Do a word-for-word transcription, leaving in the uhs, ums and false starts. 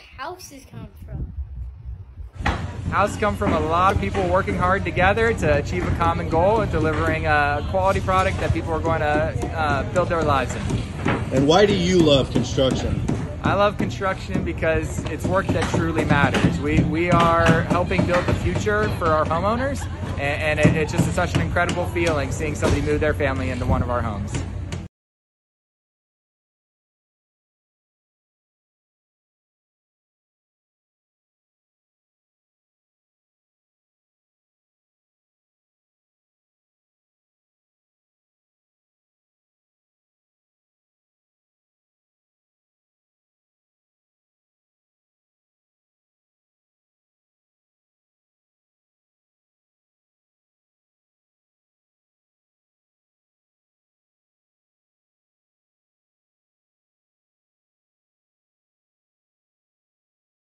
houses come from? Houses come from a lot of people working hard together to achieve a common goal of delivering a quality product that people are going to uh, build their lives in. And why do you love construction? I love construction because it's work that truly matters. We, we are helping build the future for our homeowners, and, and it, it's just such an incredible feeling seeing somebody move their family into one of our homes.